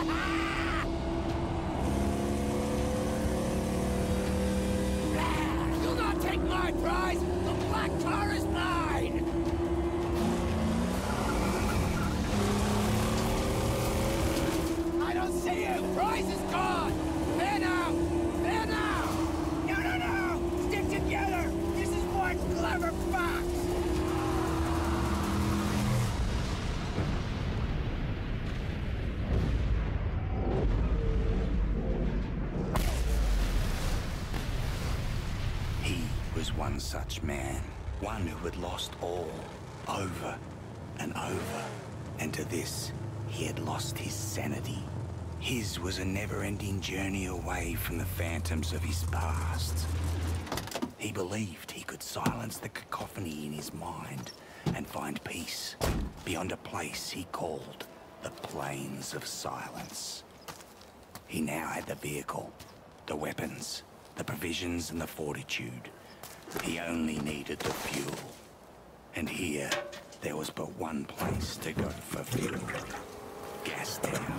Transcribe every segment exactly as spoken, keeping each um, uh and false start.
You'll not take my prize! The black tar is mine! I don't see you! Prize is gone! There now! There now! No, no, no! Stick together! This is one clever fox! He was one such man, one who had lost all, over and over, and to this, he had lost his sanity. His was a never-ending journey away from the phantoms of his past. He believed he could silence the cacophony in his mind and find peace beyond a place he called the Plains of Silence. He now had the vehicle, the weapons, the provisions and the fortitude. He only needed the fuel. And here, there was but one place to go for fuel. Gastown.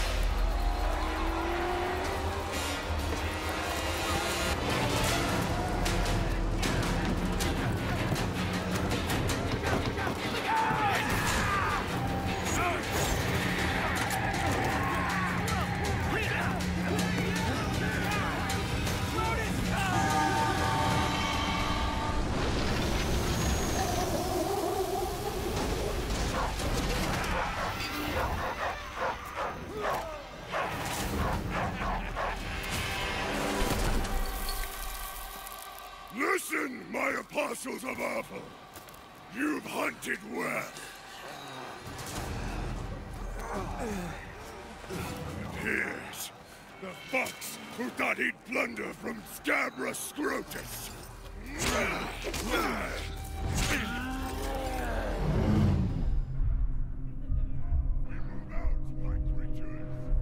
Listen, my apostles of Apple! You've hunted well. And here's the fox who thought he'd plunder from Scabra Scrotus. We move out, my creatures.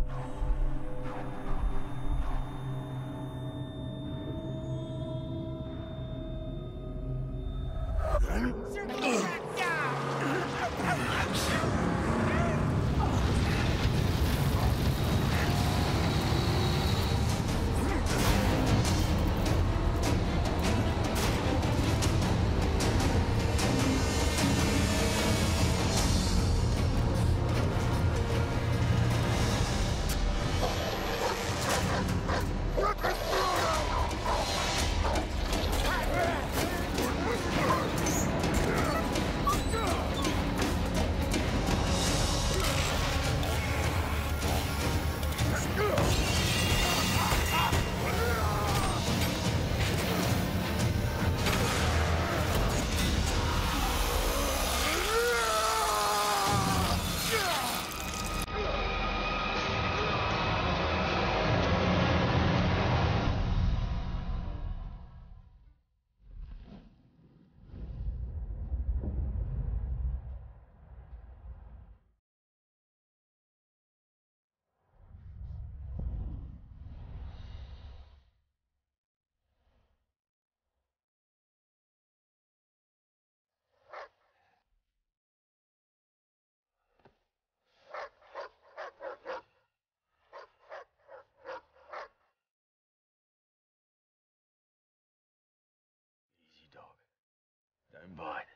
Don't bite.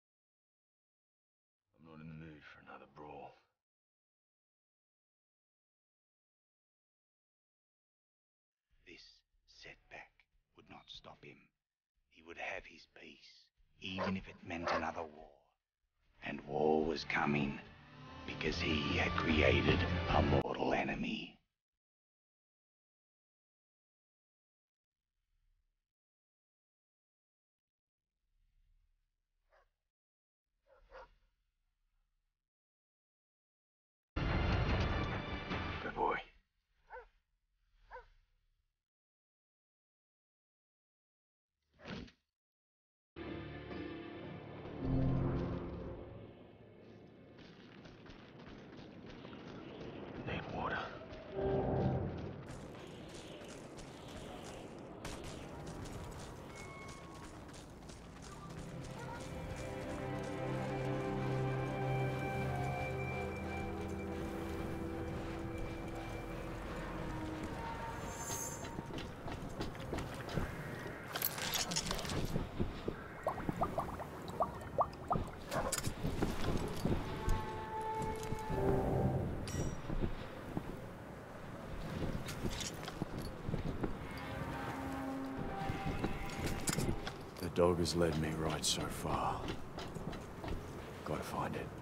I'm not in the mood for another brawl. This setback would not stop him. He would have his peace, even if it meant another war. And war was coming, because he had created a mortal enemy. Good boy. Need water. Dog has led me right so far. Gotta find it.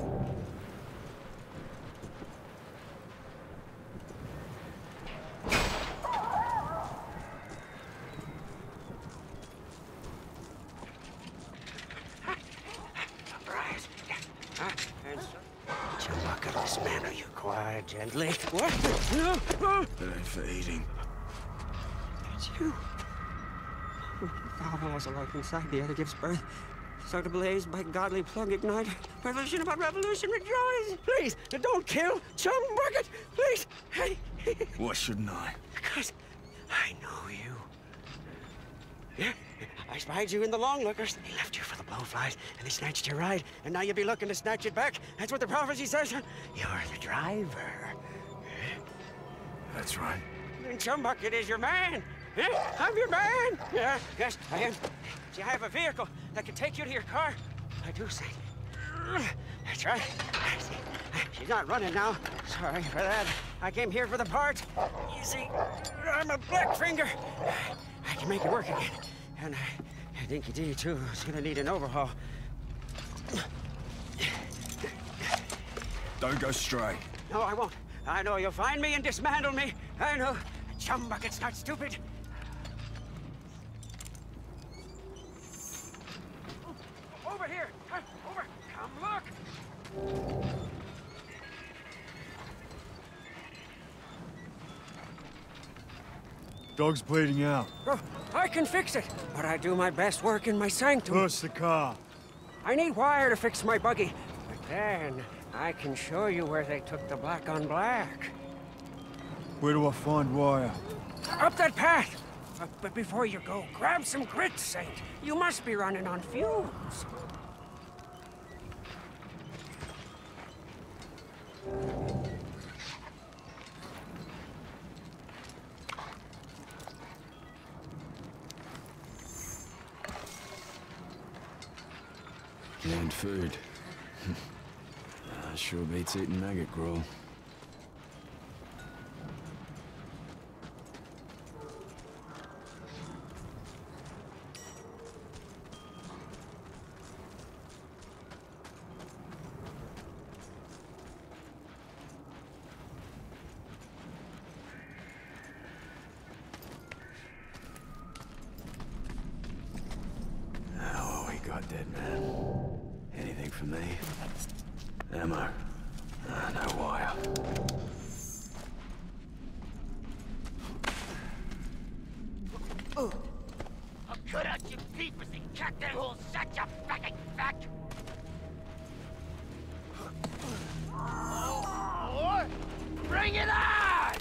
Right. Ah, and so... Chumbucket, this man, are you quiet, gently? What? No, no. It ain't for eating. It's you. Father was alive inside the other gives birth. Start ablaze by godly plug ignite. Revolution about revolution, rejoice! Please, don't kill Chumbucket! Please! Hey! Why shouldn't I? Because I know you. Yeah, I spied you in the Longlookers. They left you for the Blowflies, and they snatched your ride, and now you'll be looking to snatch it back. That's what the prophecy says. You're the driver. That's right. And Chumbucket is your man. Yeah, I'm your man. Yeah, yes, I am. See, I have a vehicle that can take you to your car. I do say. That's right. See, she's not running now. Sorry for that. I came here for the parts. You see, I'm a Blackfinger. I can make it work again. And uh, Dinky D, too, is gonna need an overhaul. Don't go stray. No, I won't. I know you'll find me and dismantle me. I know. Chumbucket's not stupid. Over here! Over! Come look! Dog's bleeding out. Oh, I can fix it, but I do my best work in my sanctum. Push the car. I need wire to fix my buggy, but then I can show you where they took the black on black. Where do I find wire? Up that path! Uh, but before you go, grab some grits, Saint. You must be running on fumes. Canned food. uh, sure beats eating maggot gruel. God, dead man. Anything for me? Ammo. Ah, no wire. Oh. I'll cut out your peepers and cut that whole such a fucking fuck! Oh, bring it on!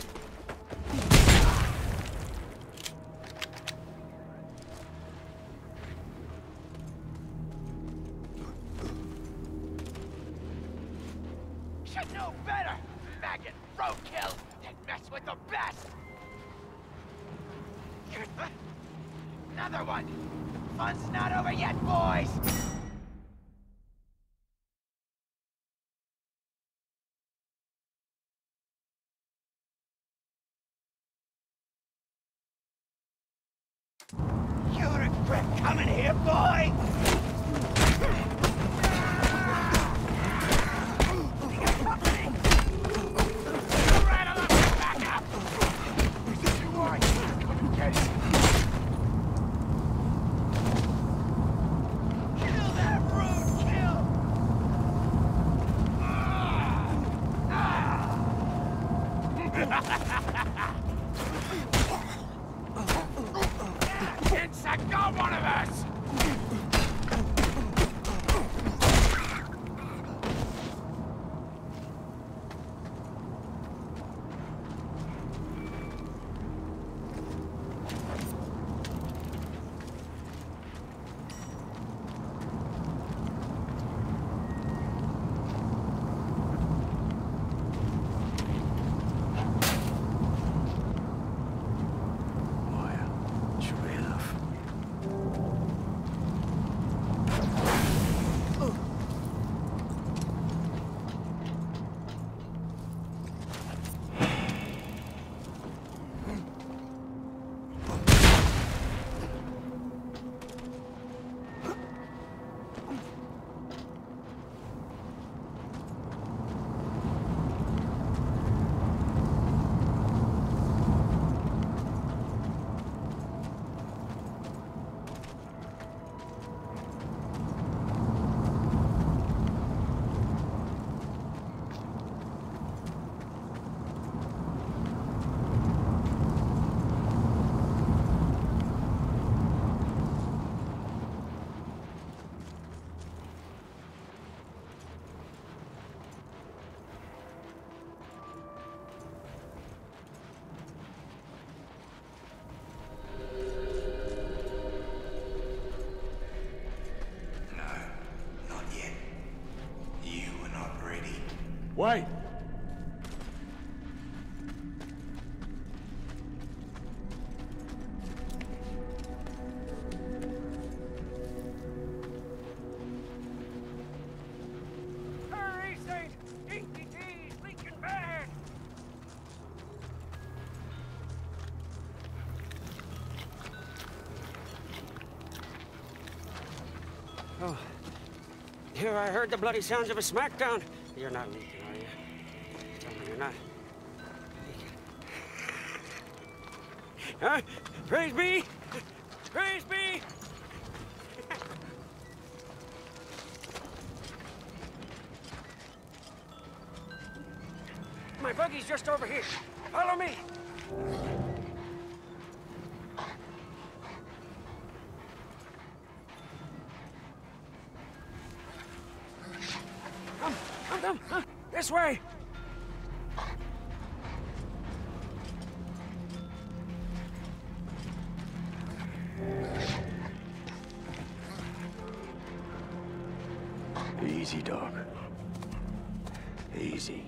Should know better, maggot roadkill, than mess with the best! Another one! Fun's not over yet, boys! You regret coming here, boy! Insect, got one of us! Wire. Should be enough. Wait! Hurry, Saint! D P T's leaking bad! Oh. Here I heard the bloody sounds of a smackdown. You're not leaking, are you? Tell me you're not leaking. Huh? Praise be! Praise be! My buggy's just over here. Follow me. Come, come, come, huh? This way. Easy, dog. Easy.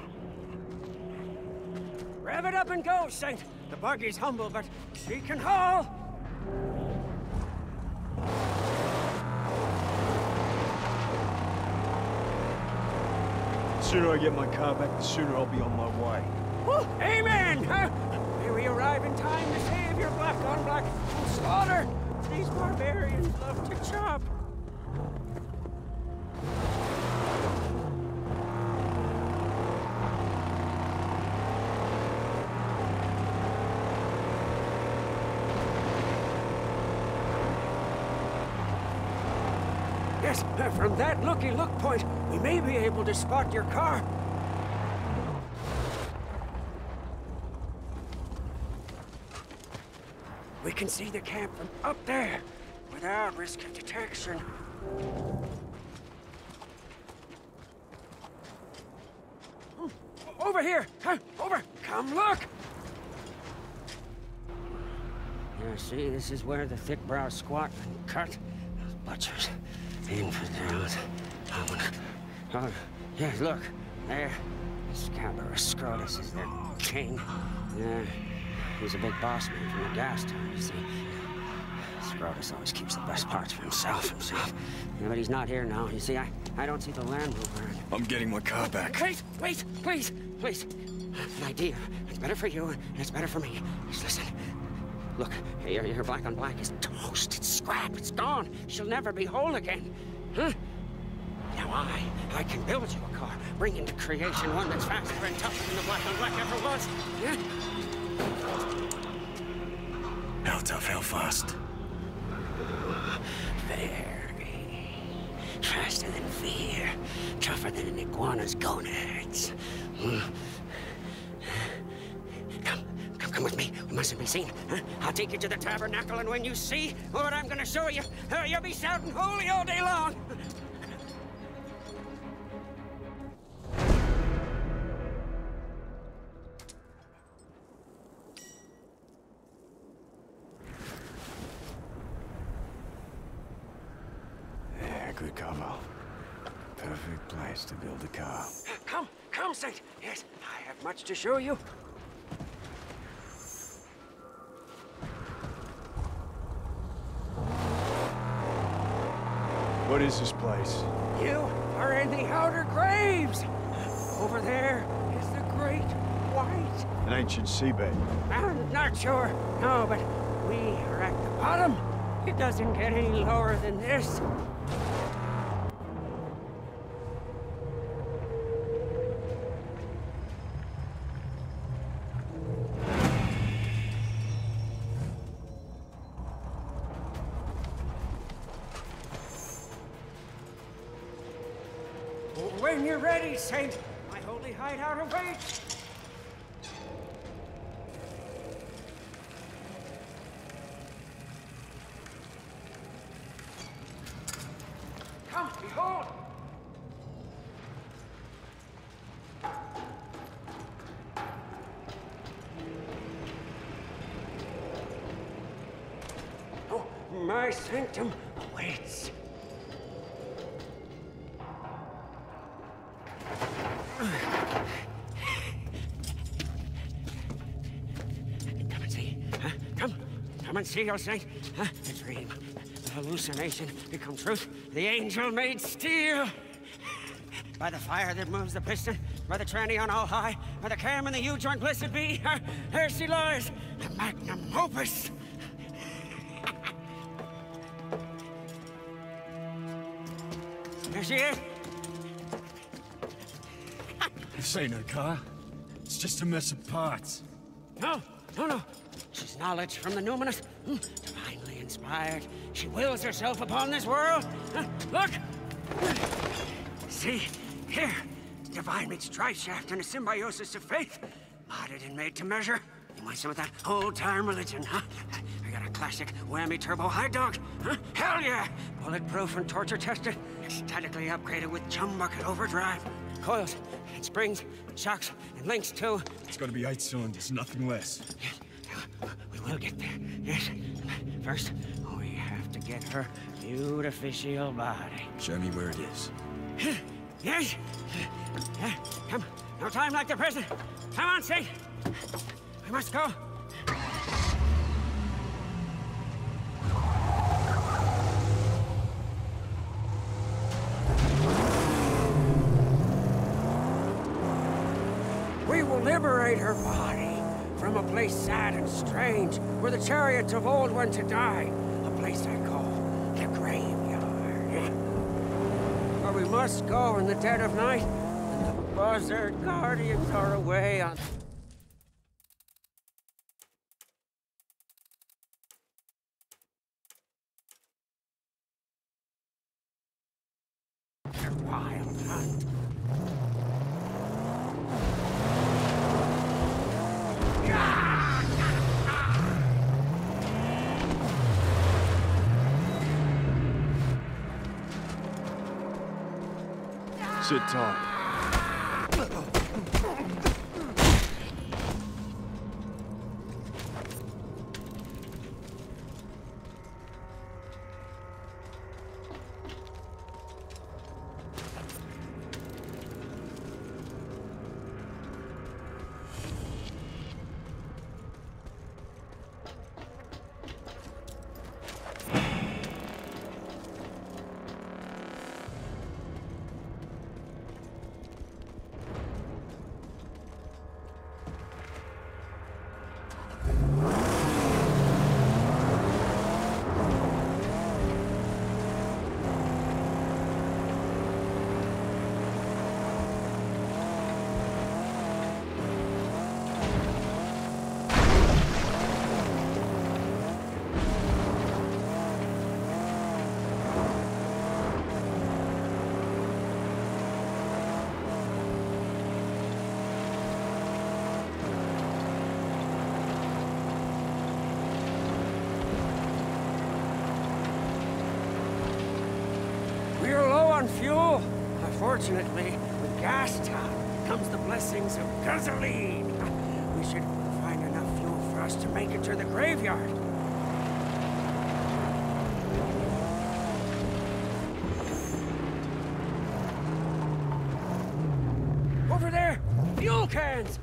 Rev it up and go, Saint. The buggy's humble, but she can haul. The sooner I get my car back, the sooner I'll be on my way. Woo, amen! Huh? May we arrive in time to save your black on black from slaughter. These barbarians love to chop. Yes, uh, from that looky-look point, we may be able to spot your car. We can see the camp from up there, without risk of detection. Hmm, over here! Huh? Over! Come look! Yeah, see, this is where the thick-browed squat and cut. Those butchers. Infidels. Oh, oh, yeah, look. There. Scabrous Scrotus is their king. Yeah. He's a big boss man from the gas town, you see. Scrotus always keeps the best parts for himself, himself. Yeah, but he's not here now. You see, I, I don't see the Land Rover. I'm getting my car back. Wait, wait, please, please. An idea. It's better for you, and it's better for me. Just listen. Look, your, your black on black is toast. It's scrap. It's gone. She'll never be whole again. Huh? Now I, I can build you a car. Bring into creation one that's faster and tougher than the black on black ever was. Yeah? How tough, how fast? Very. Faster than fear. Tougher than an iguana's gonads. Mm. Come, come, come with me. We mustn't be seen. Huh? I'll take you to the tabernacle, and when you see what I'm gonna show you, uh, you'll be shouting holy all day long. Good cover. Perfect place to build a car. Come, come, Saint. Yes, I have much to show you. What is this place? You are in the Outer Graves. Over there is the Great White. An ancient seabed. I'm not sure. No, but we are at the bottom. It doesn't get any lower than this. When you're ready, Saint, my holy hideout awaits. Come, behold! Oh, my sanctum awaits. Ugh. Come and see, O Saint. Huh? A dream, a hallucination become truth. The angel made steel. By the fire that moves the piston, by the tranny on all high, by the cam and the U-joint blessed be, uh, there she lies, the magnum opus. There she is. This ain't her car. It's just a mess of parts. No, no, no. She's knowledge from the numinous, mm, divinely inspired. She wills herself upon this world. Uh, look! See? Here, divine meets drive shaft and a symbiosis of faith. Modded and made to measure. You want some of that old-time religion, huh? I got a classic whammy turbo high dog, huh? Hell yeah! Bulletproof and torture tested. Statically upgraded with chum bucket overdrive. Coils, and springs, and shocks, and links too. It's gotta be eight cylinders, nothing less. We will get there, yes. First, we have to get her beautificial body. Show me where it is. Yes? Yeah, come. No time like the present. Come on, Saint. We must go. We will liberate her body from a place sad and strange, where the chariots of old went to die. A place I call the graveyard. Where we must go in the dead of night, and the buzzard guardians are away on... their wild hunt. Sit tight. Fuel. Unfortunately, with gas town comes the blessings of gasoline. We should find enough fuel for us to make it to the graveyard. Over there! Fuel cans!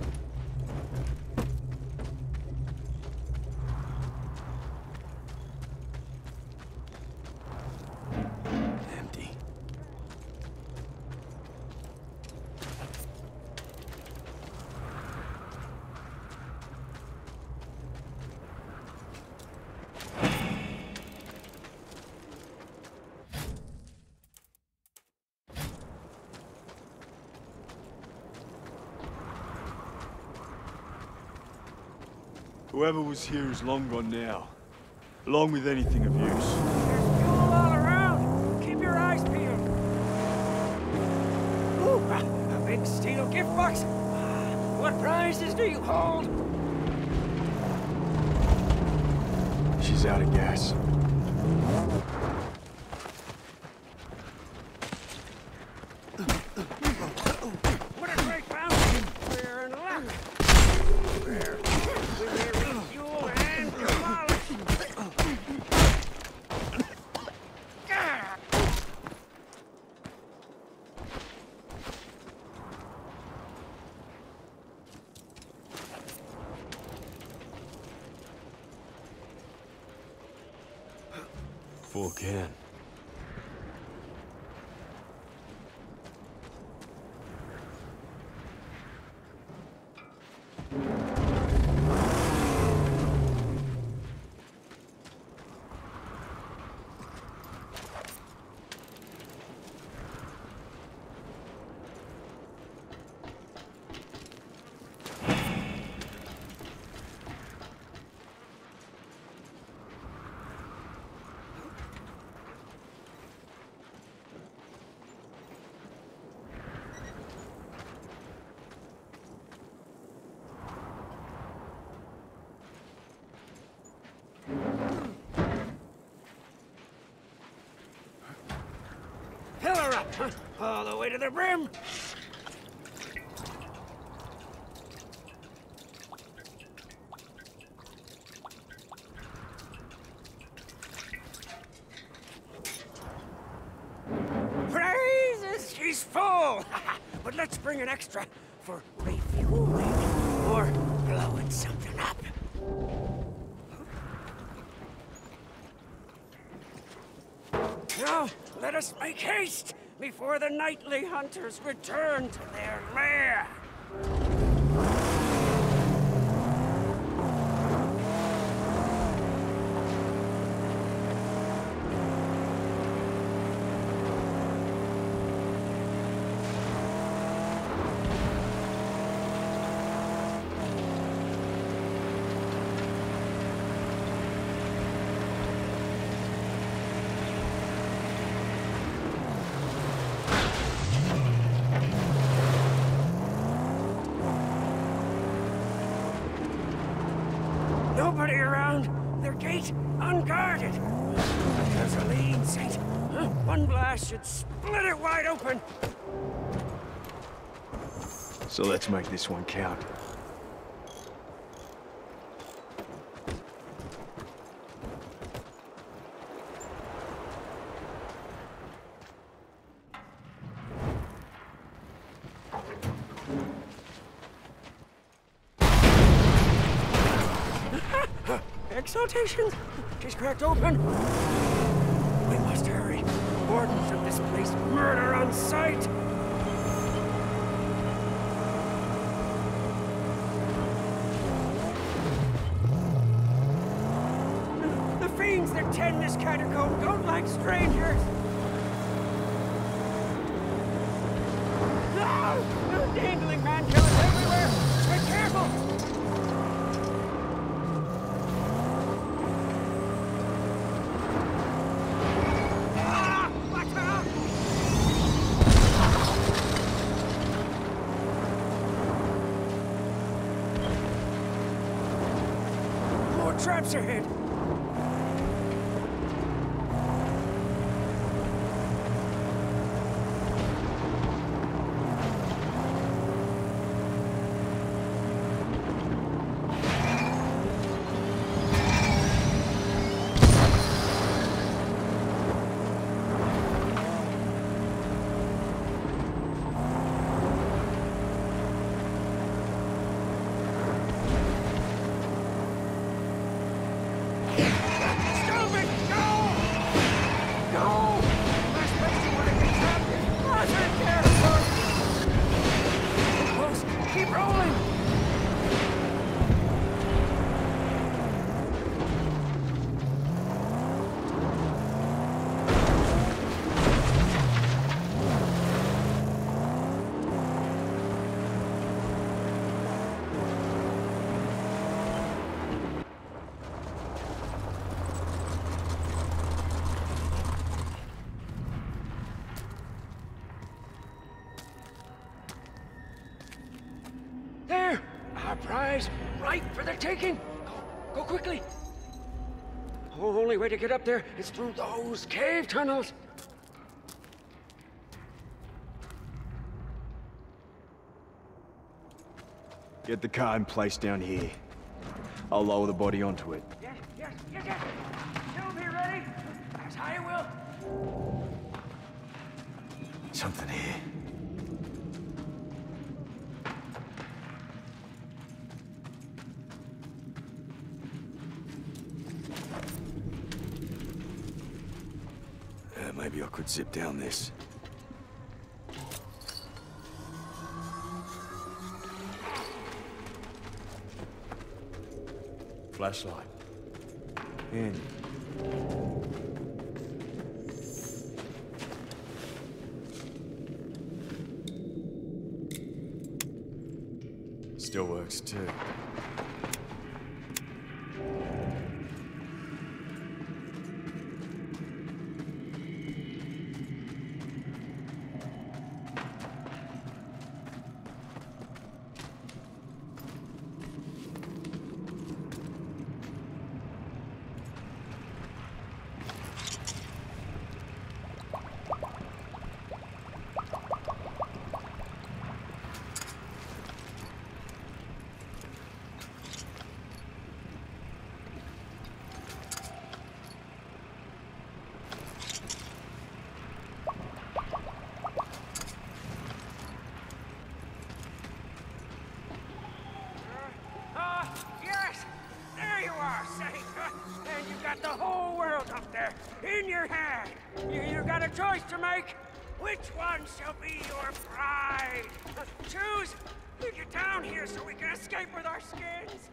Whoever was here is long gone now, along with anything of use. There's fuel all around. Keep your eyes peeled. Ooh, a, a big steel gift box. What prizes do you hold? She's out of gas. What a great bounty! We're in luck. We're... we may refuel and demolish. Sure can. Pillar up, huh? All the way to the brim. Praises, she's full. But let's bring an extra for refueling or blowing something up. Now, let us make haste before the nightly hunters return to their lair. Nobody around. Their gate unguarded. There's a lean, Saint. Huh? One blast should split it wide open. So let's make this one count. Exaltation! She's cracked open. We must hurry. Wardens of this place murder on sight. The fiends that tend this catacomb don't like strangers. No! The dangling man killers everywhere! Be careful! Traps ahead. There! Our prize, right for the taking! Go, go quickly! The only way to get up there is through those cave tunnels! Get the car in place down here. I'll lower the body onto it. Yes, yes, yes, yes! Still be ready! As I will! Something here. Maybe I could zip down this. Flashlight. In. Still works too. And you got the whole world up there, in your hand. You, you got a choice to make. Which one shall be your pride? Choose! Get down here so we can escape with our skins.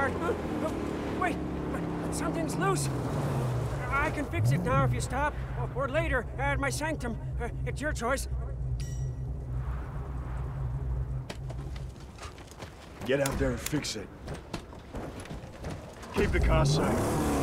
there. Uh, uh, wait, but, but something's loose. I can fix it now if you stop, or, or later at my sanctum. Uh, it's your choice. Get out there and fix it. Keep the car safe.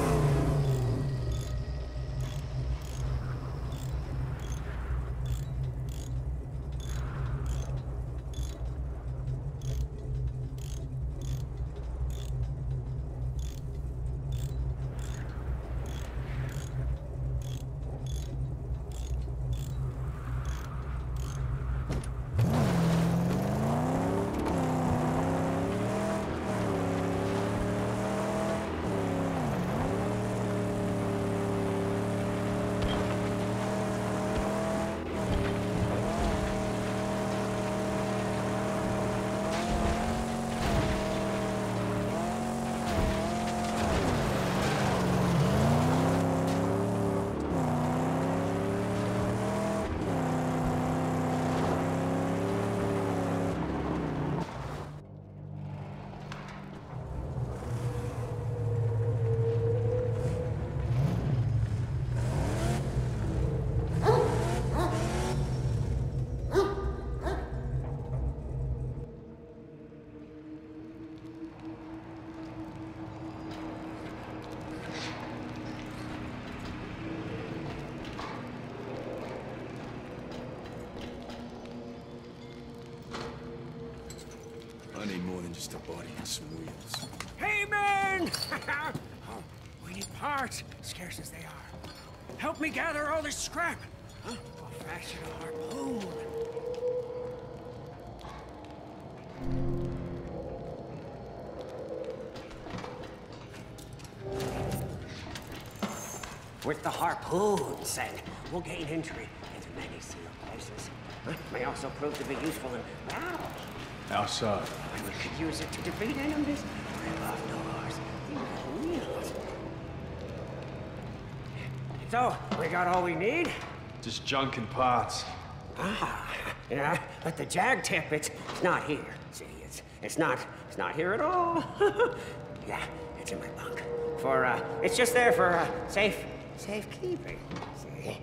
I need more than just a body and some wheels. Hey, men! Oh, we need parts, scarce as they are. Help me gather all this scrap. Huh? I'll fashion a harpoon. With the harpoon, Sen, we'll gain entry into many sealed places. Huh? May also prove to be useful in battle. How so? We could use it to defeat enemies, rip off doors, even wheels. So, we got all we need? Just junk and parts. Ah, yeah, but the jag tip, it's, it's not here. See, it's it's not it's not here at all. Yeah, it's in my bunk. For uh, it's just there for uh, safe safekeeping. See.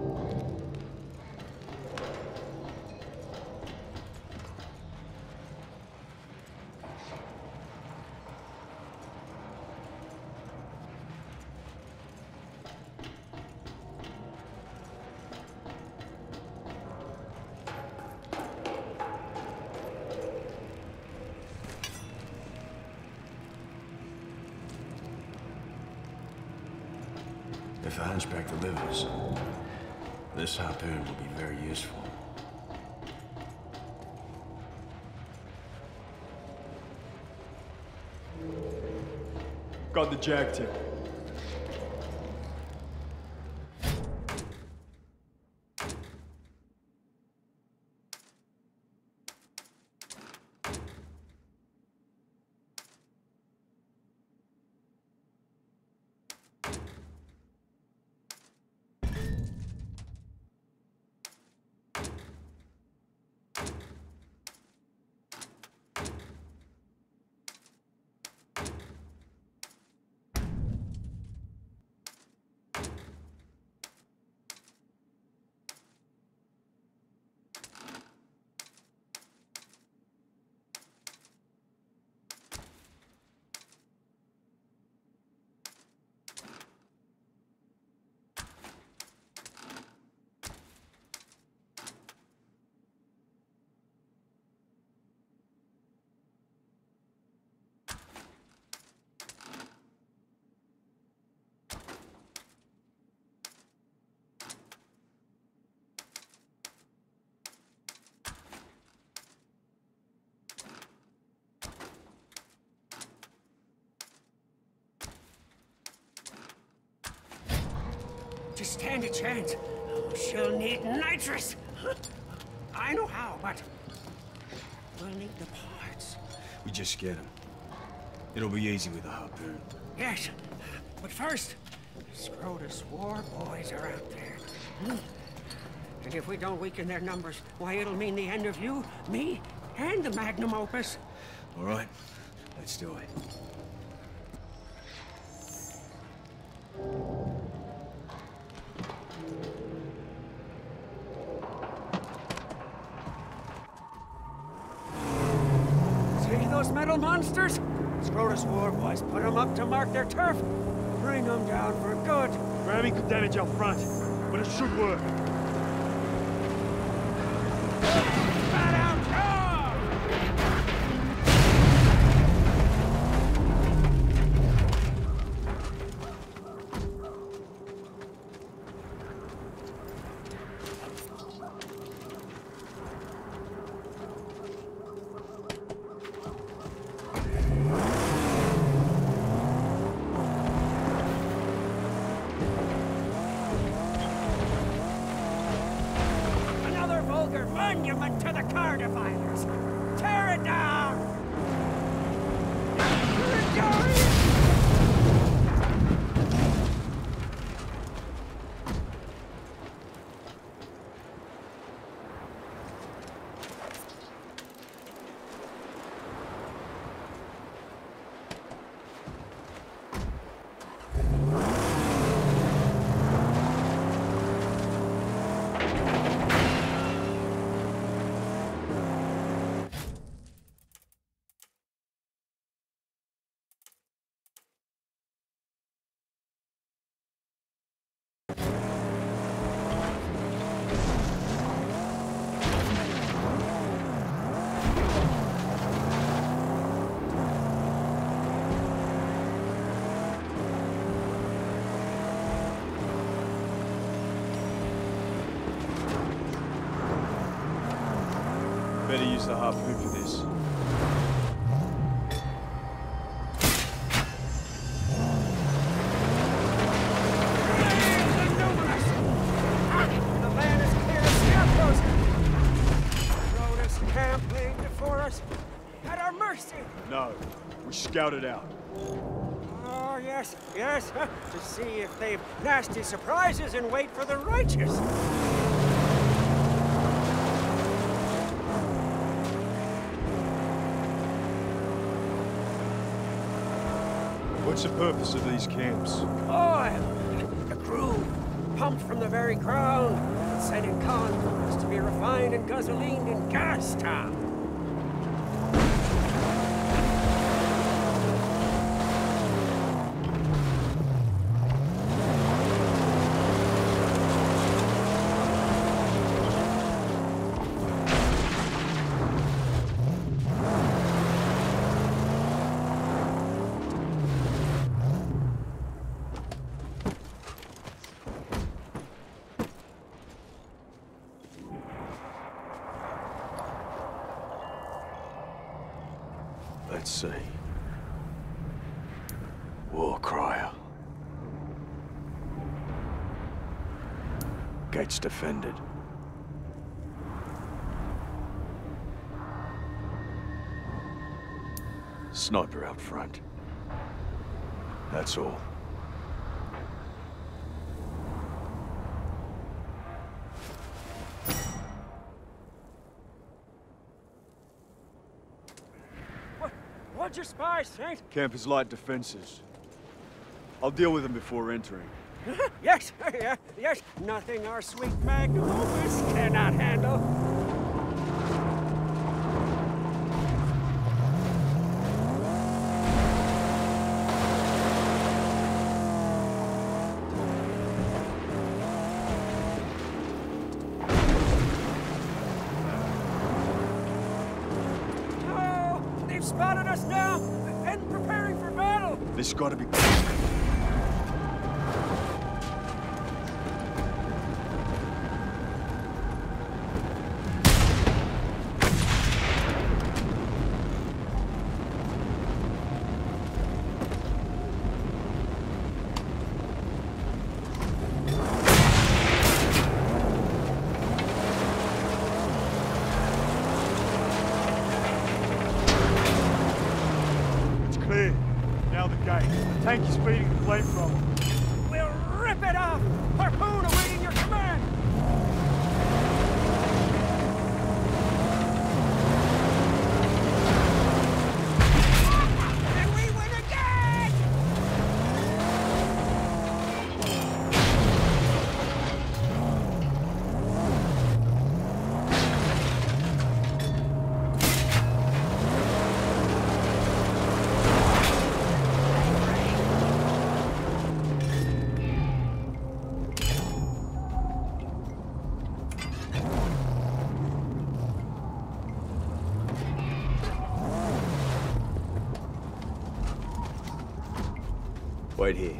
If the hunchback delivers, this harpoon will be very useful. Got the jag tip. Just stand a chance. Oh, she'll need nitrous. I know how, but we'll need the parts. We just get them. It'll be easy with a harpoon. Yes, but first, Scrotus war boys are out there. And if we don't weaken their numbers, why, it'll mean the end of you, me, and the magnum opus. All right, let's do it. See those metal monsters? Scrotus war boys put them up to mark their turf. Bring them down for good. Ramming could damage our front, but it should work. Fat out jaw! Monument to the car defilers! Tear it down! Better use the harpoon for this. The land is clear of scarecrows. Scrotus camp laid before us. At our mercy. No, we scouted out. Oh, yes, yes. To see if they've nasty surprises and wait for the righteous. What's the purpose of these camps? Oil! The crude, pumped from the very ground, and sent in convoys to be refined and gasolined in Gastown. Let's see. War crier. Gates defended. Sniper out front. That's all. What'd your spy, Saint? Camp is light defenses. I'll deal with them before entering. Yes, yeah, yes. Nothing our sweet magnum opus cannot handle. Oh, they've spotted us now and preparing for battle. This gotta be... Tank is feeding the flamethrower. We'll rip it off! Harpoon awaiting your command! And we win again! Wait here.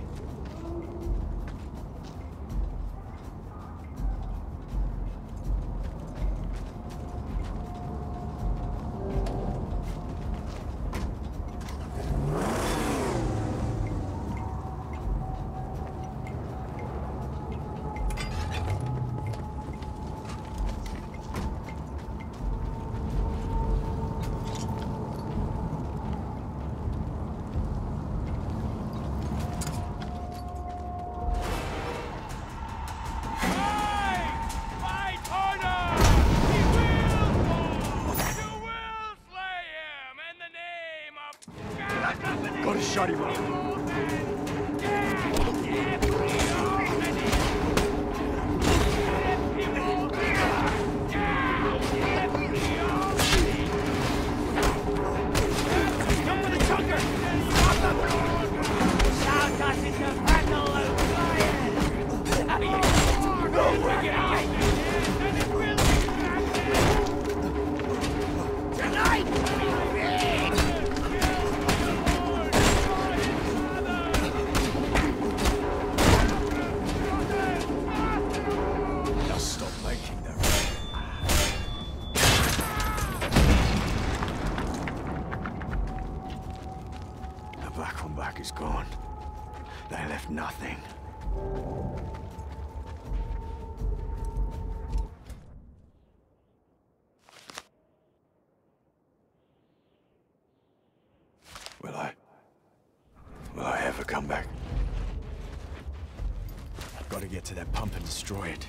Gotta shut him up. Is gone. They left nothing. Will I? Will I ever come back? I've got to get to that pump and destroy it.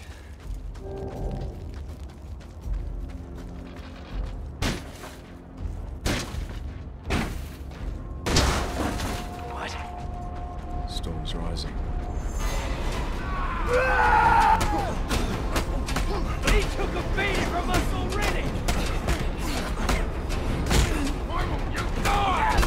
Storm's rising. He took a beating from us already! Why won't you die?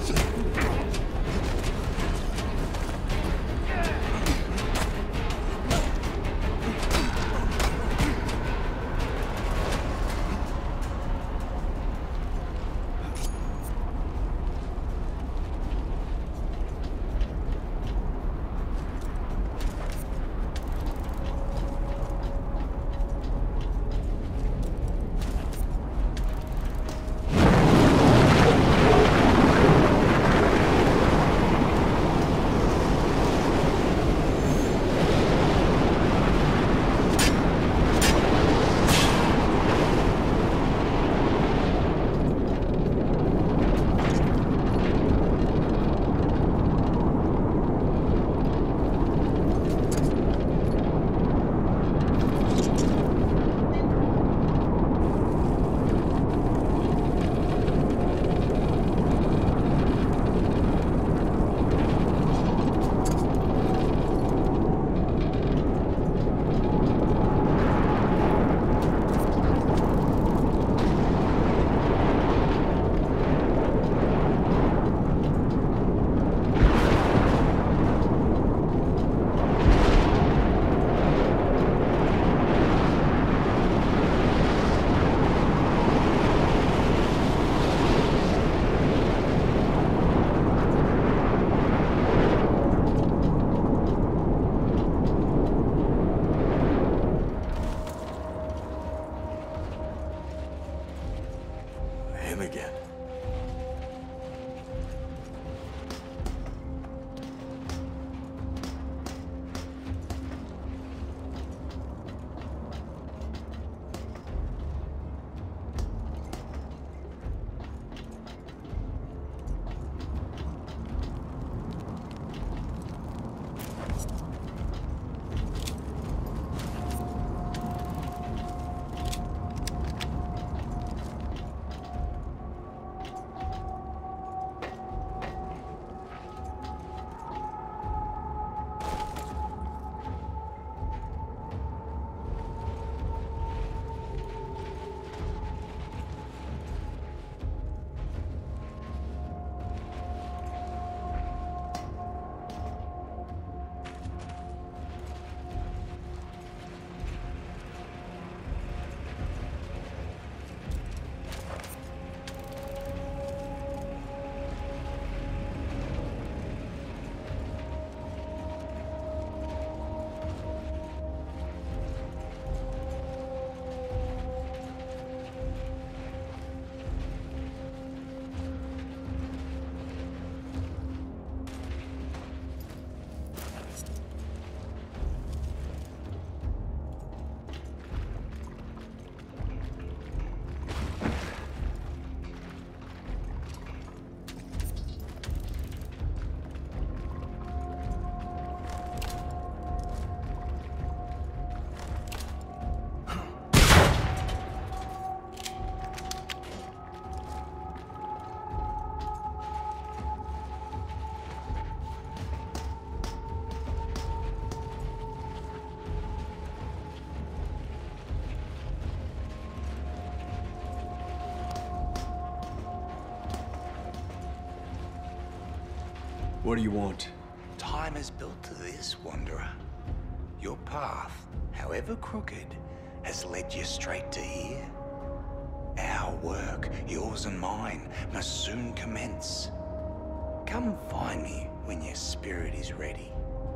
Him again. What do you want? Time is built to this, Wanderer. Your path, however crooked, has led you straight to here. Our work, yours and mine, must soon commence. Come find me when your spirit is ready.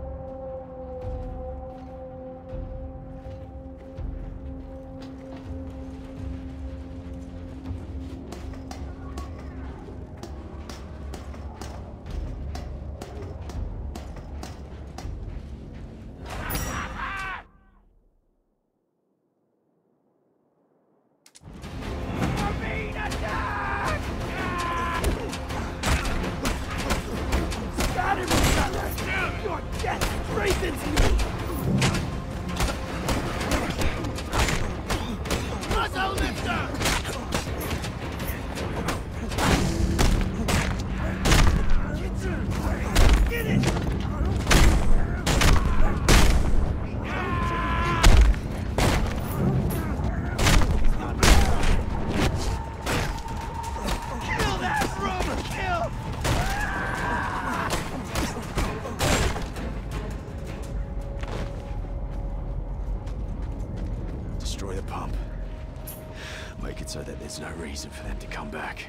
Destroy the pump. Make it so that there's no reason for them to come back.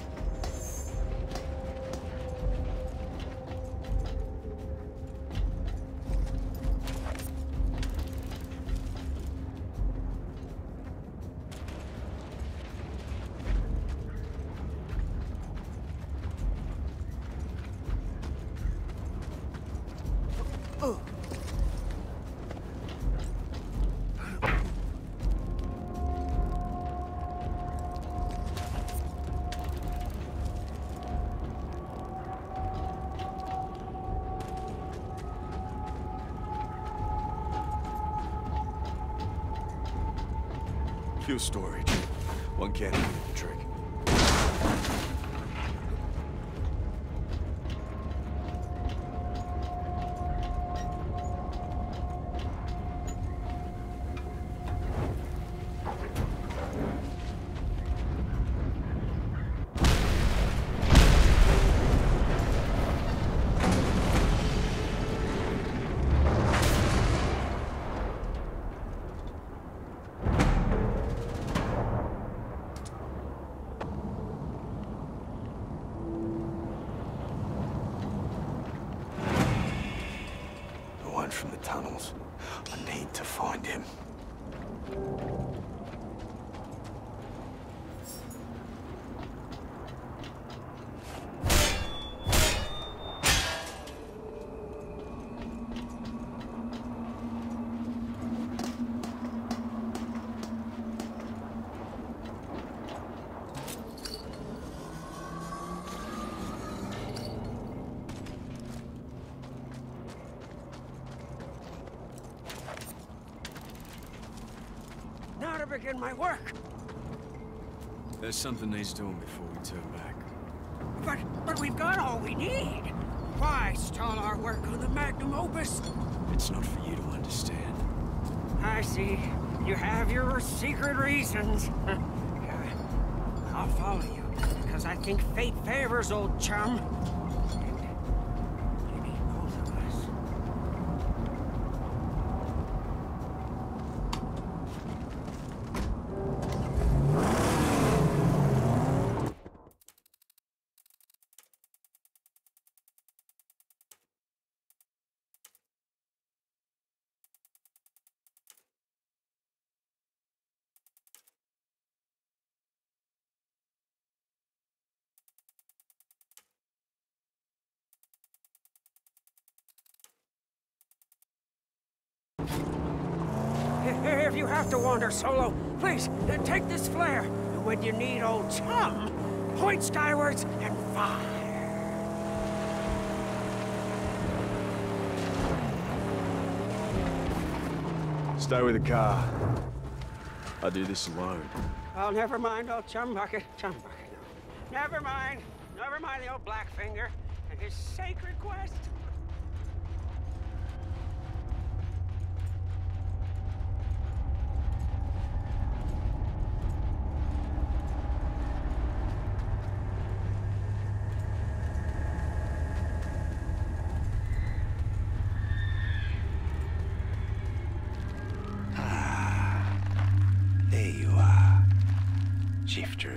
Fuel storage. One can of the trick. From the tunnels. I need to find him. Now to begin my work. There's something needs doing before we turn back. But, but we've got all we need. Why stall our work on the magnum opus? It's not for you to understand. I see. You have your secret reasons. I'll follow you, because I think fate favors old chum. And you need both of us. If you have to wander solo, please, then take this flare. And when you need old chum, point skywards and fire. Stay with the car. I do this alone. Oh, never mind old chum bucket. Chum bucket, no. Never mind. Never mind the old Blackfinger and his sacred quest.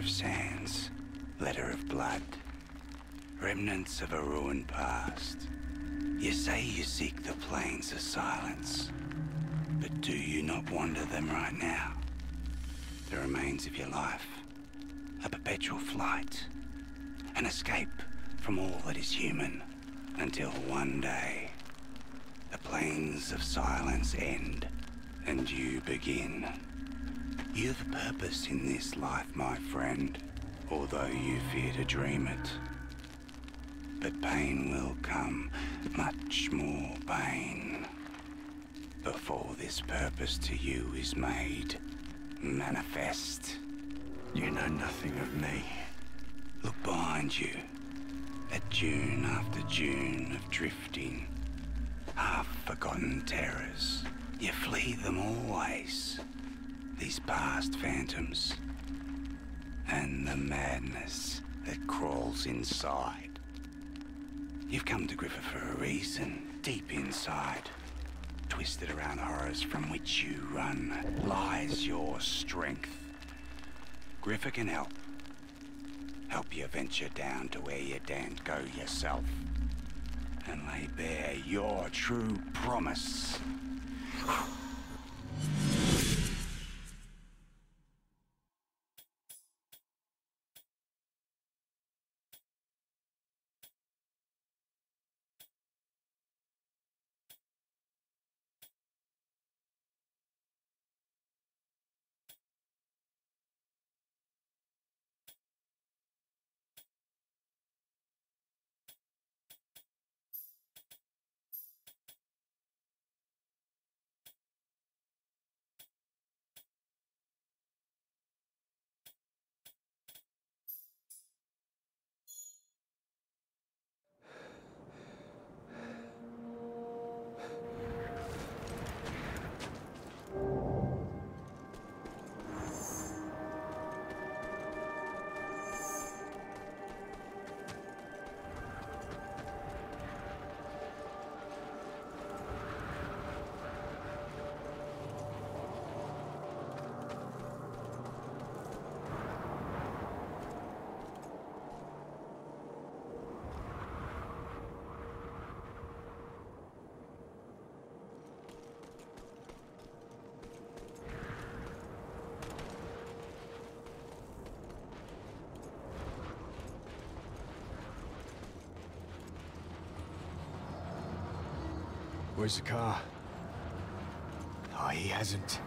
of sands, letter of blood, remnants of a ruined past. You say you seek the plains of silence, but do you not wander them right now? The remains of your life, a perpetual flight, an escape from all that is human, until one day, the plains of silence end, and you begin. You have a purpose in this life, my friend, although you fear to dream it. But pain will come, much more pain, before this purpose to you is made manifest. You know nothing of me. Look behind you, at dune after dune of drifting, half-forgotten terrors. You flee them always, these past phantoms, and the madness that crawls inside. You've come to Griffa for a reason. Deep inside, twisted around horrors from which you run, lies your strength. Griffa can help. Help you venture down to where you daren't go yourself, and lay bare your true promise. Where's the car? Oh, he hasn't.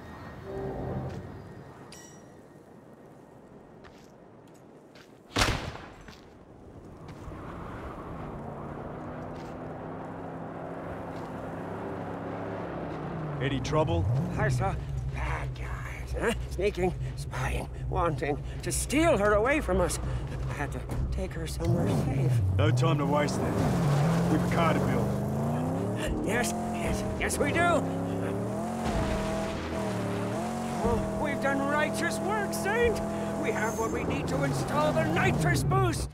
Any trouble? I saw bad guys, huh? Sneaking, spying, wanting to steal her away from us. I had to take her somewhere safe. No time to waste then. We've a car to build. Yes, yes, yes we do. Oh, we've done righteous work, Saint. We have what we need to install the nitrous boost.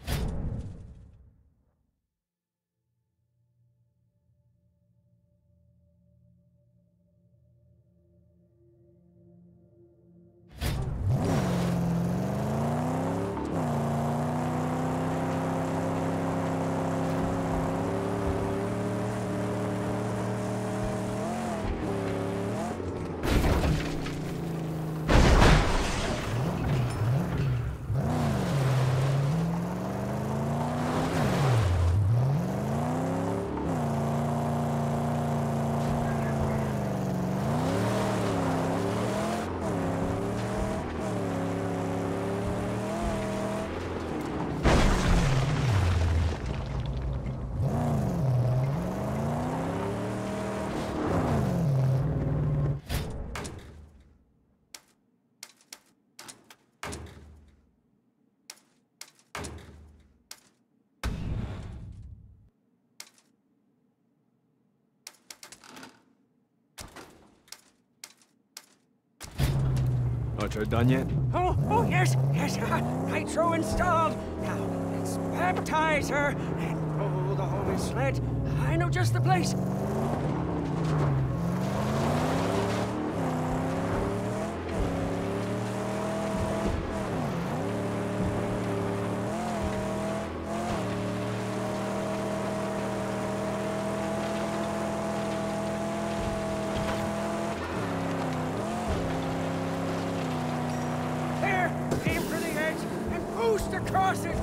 Nitro done yet? Oh, oh, yes, yes, uh, nitro installed. Now, let's baptize her and roll the holy sled. I know just the place. Loose the crosses!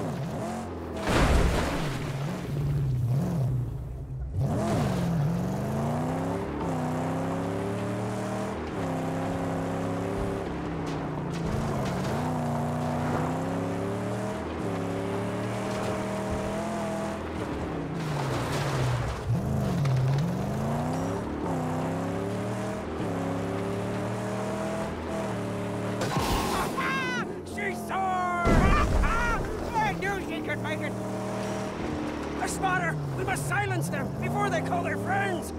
Make it! A spotter! We must silence them before they call their friends!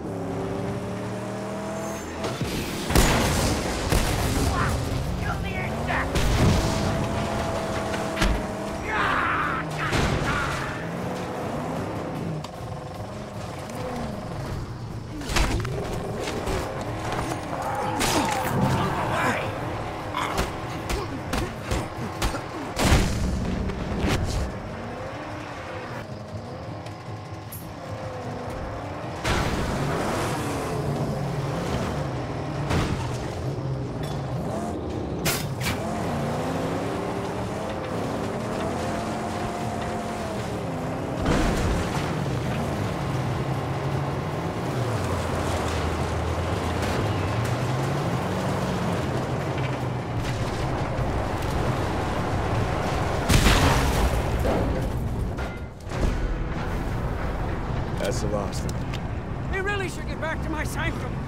Kill the insect! That's the last of them. We really should get back to my sanctum.